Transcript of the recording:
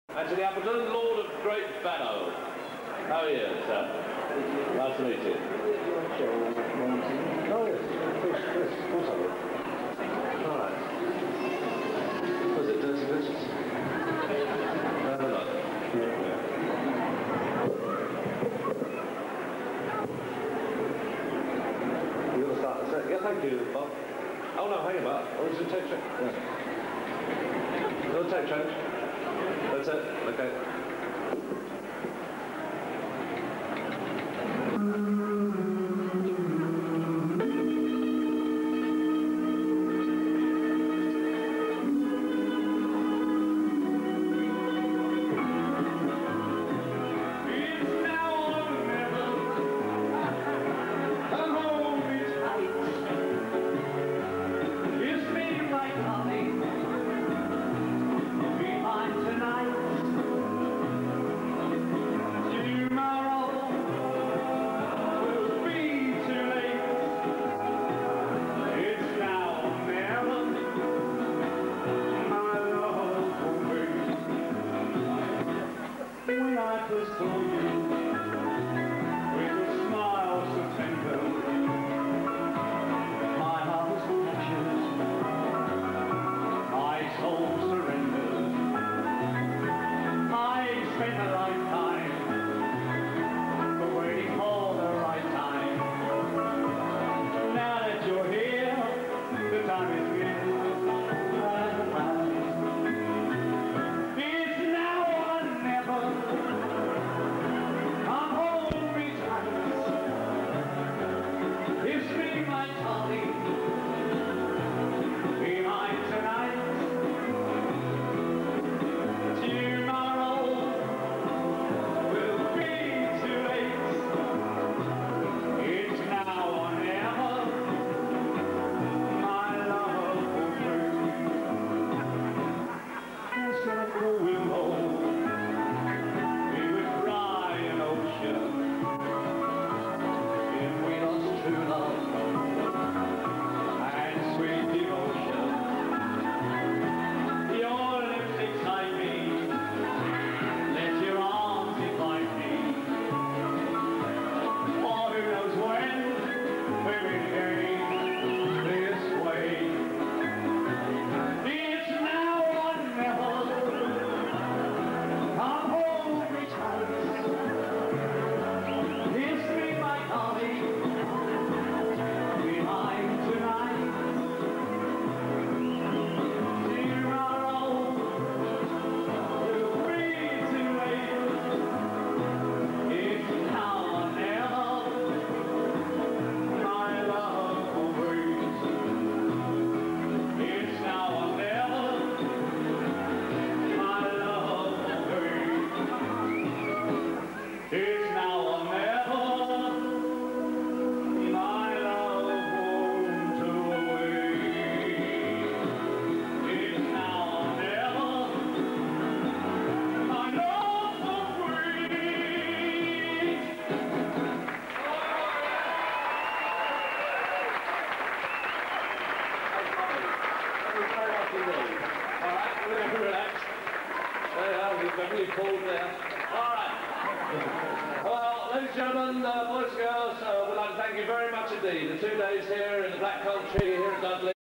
Anthony Appleton, Lord of Great Bannow. How are you, sir? Nice to meet you. Oh, yes. Chris, what's up? All right. Was it Dirty Vicious? Have a look. You want to start the set? Yeah, thank you, Bob. Oh, no, hang about. Oh, it's a tape track. Yeah. No tape track. That's it. Okay. When I first saw you, with a smile so tender, my heart was captured, my soul surrendered. I spent a lifetime waiting for the right time. Now that you're here, the time is here. Pulled there. All right. Well, ladies and gentlemen, boys and girls, we'd like to thank you very much indeed. The 2 days here in the Black Country, here at Dudley.